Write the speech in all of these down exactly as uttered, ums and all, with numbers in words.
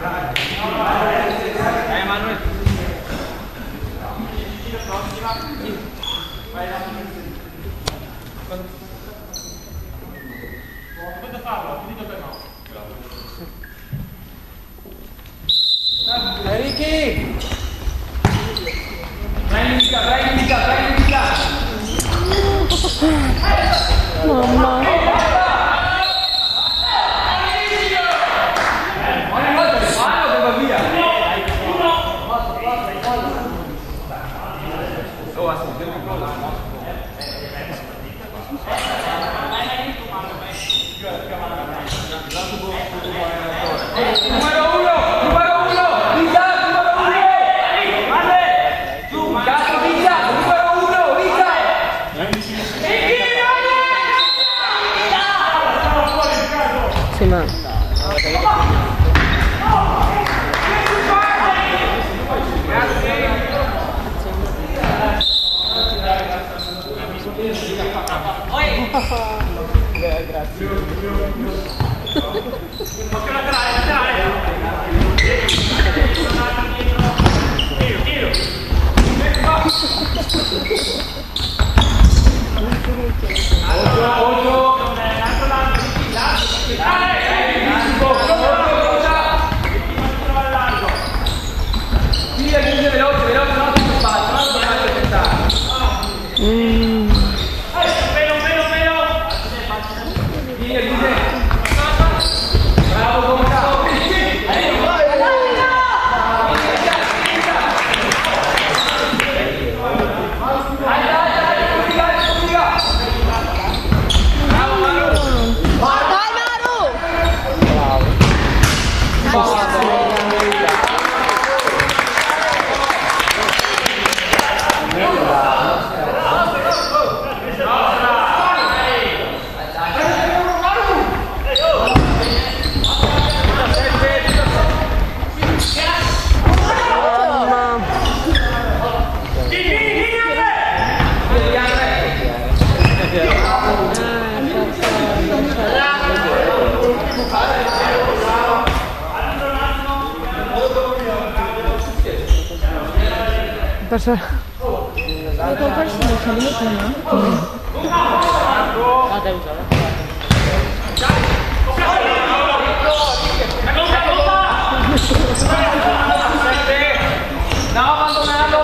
Potete farlo, finito per no. Dai Ricky! Dai musica, dai musica, dai musica! Mamma! Ogni volta che fanno che va via! Oh, aspetta, devo provare. Numero uno! Numero uno! Vita! Numero uno! Vale! Cazzo Vita! Numero uno! Vita! Sì, ma... Grazie. Occhio laterale, laterale! Tiro, tiro! Occhio, occhio! L'altro lato, l'altro! Dai! Via, chiude veloce, veloce, non ti spazio, non ti fai aspettare. Mm. Meno, meno, meno! Via, chiude! Bravo, come cazzo! Perso... Hai perso dieci minuti, no? Ah, devi usare. No, abbandonando,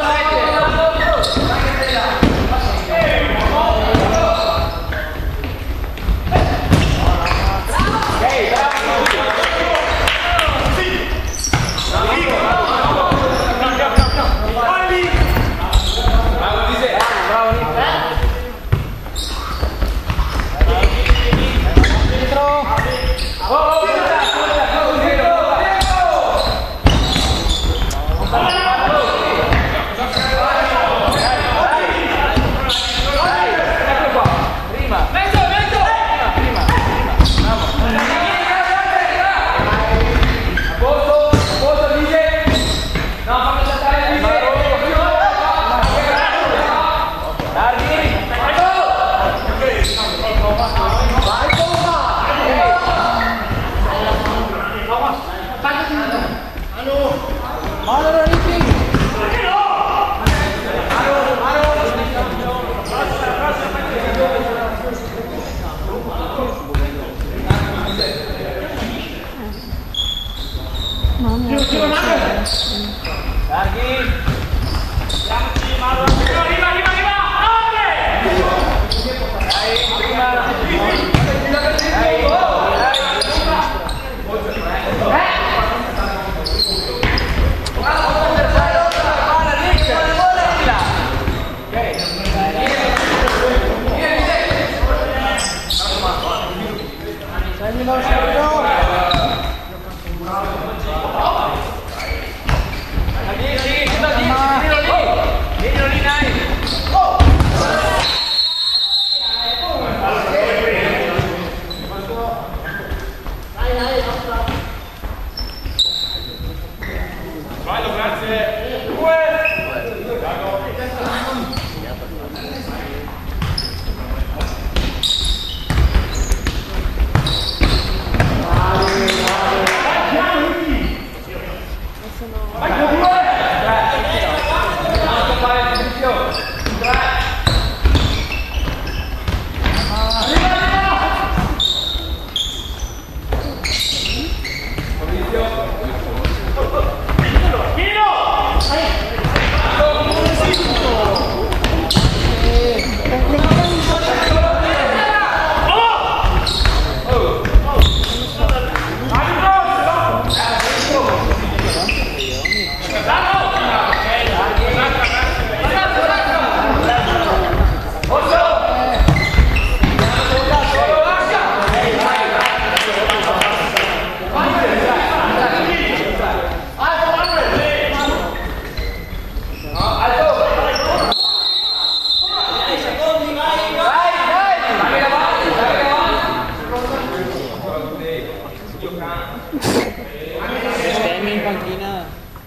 Primo in panchina.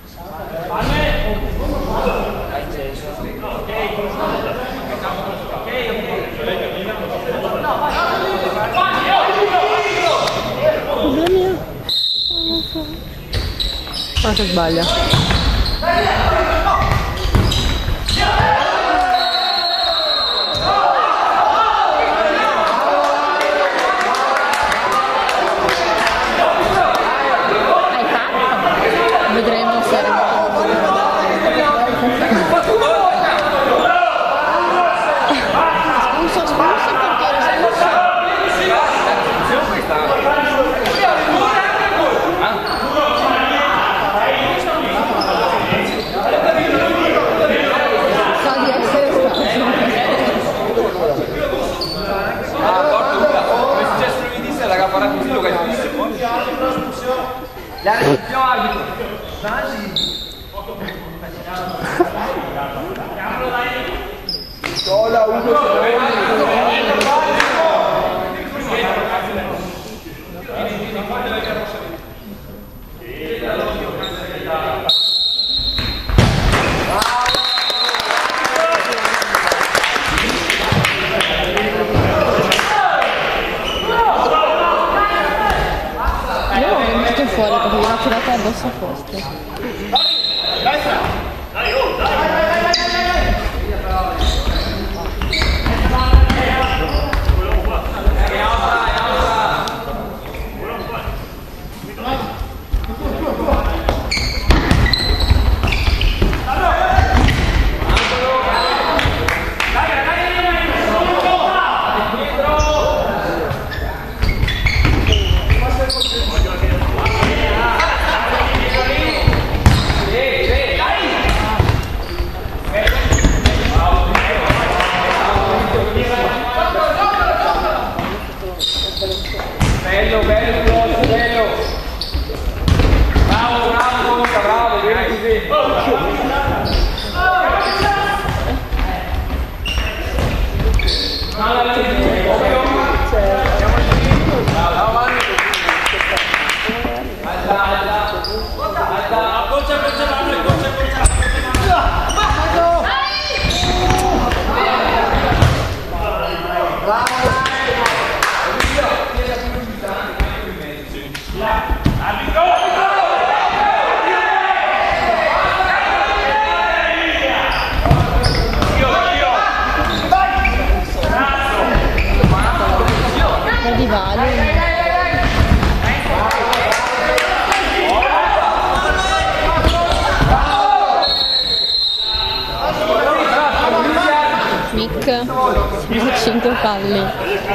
Problemi? Ma se sbaglia. Hai fatto? Vedremo se era un so spazio il portiere, sa di essere stato. Ah, porta Luca, come è successo lunedì sera, che ha parlato così, lo capisci? La più arbitro. Sola uno. Io ho messo fuori perché gliel'ho tirata addosso a posto. Bello, bello, bello, bello. Bravo, bravo, Luca, bravo, bene così. No, no, no, Monteviale. Mick, siamo cinque falli.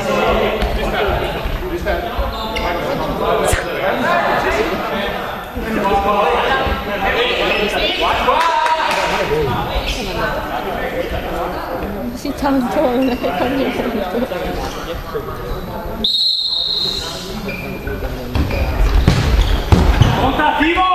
Così tanto non è che cambia tanto. Montativo!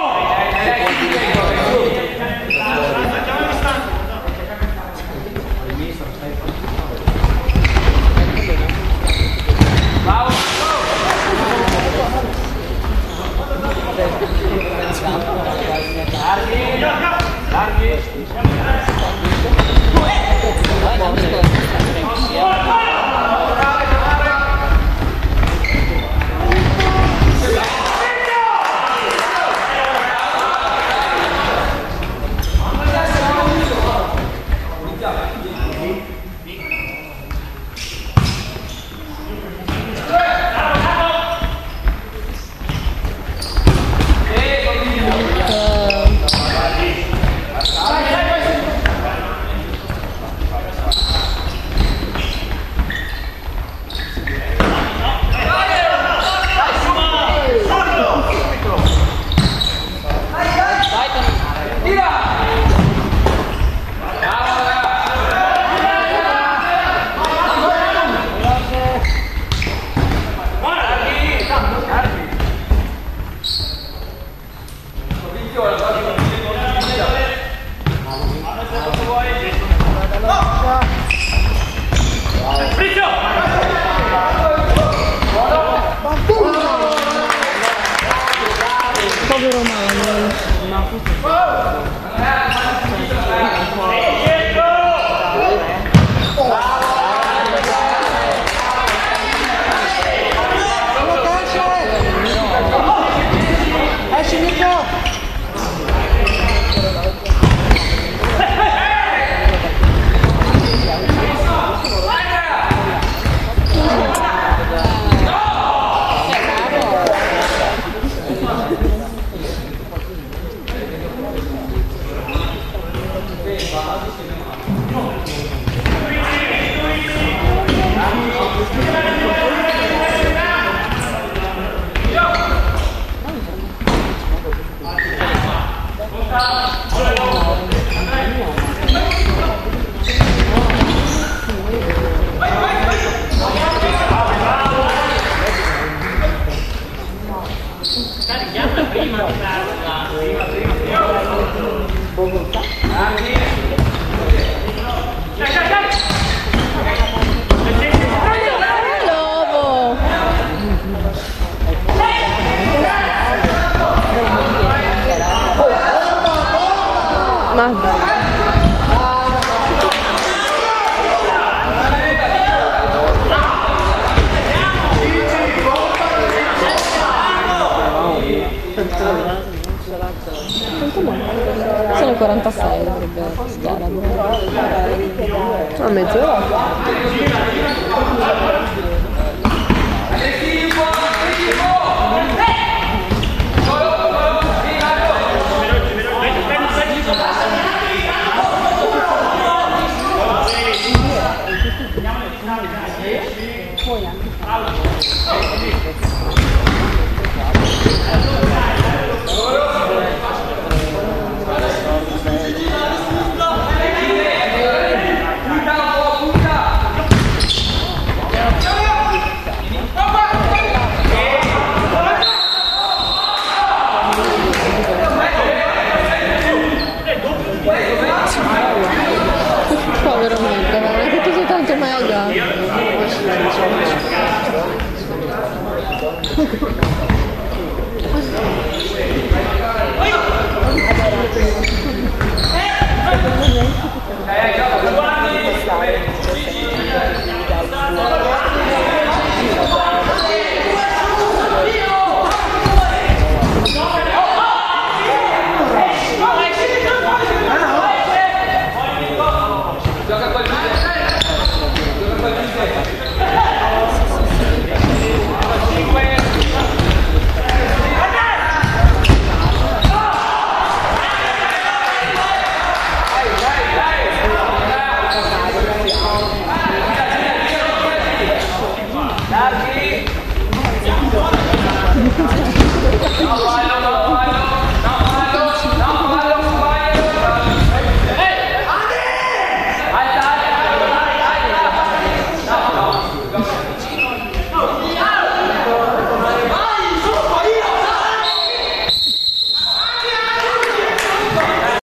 Povero Manuel. Esci Nico! Prima, sono quarantasei, dovrebbe stare a mezz'ora. Veramente, ma che così tanto mai a gara?